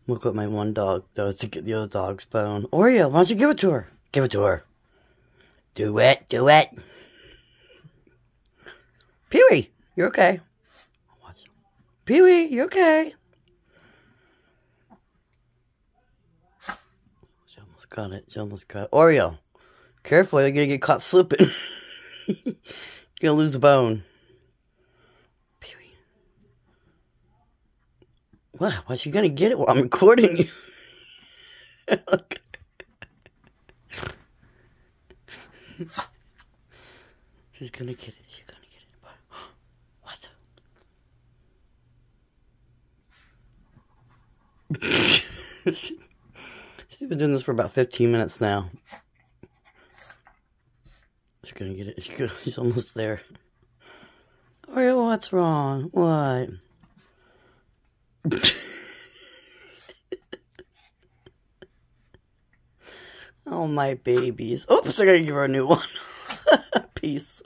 Look what my one dog does to get the other dog's bone. Oreo, why don't you give it to her? Give it to her. Do it, do it. Pee-wee, you're okay. Pee-wee, you're okay. She almost got it. She almost got it. Oreo, careful, you're going to get caught slipping. You're going to lose a bone. Pee-wee. What? Why is she going to get it while I'm recording you? Look. She's going to get it. She's going to get it. What? She's been doing this for about 15 minutes now. She's gonna get it. She's almost there. Oreo, what's wrong? What? Oh, my babies. Oops, I gotta give her a new one. Peace.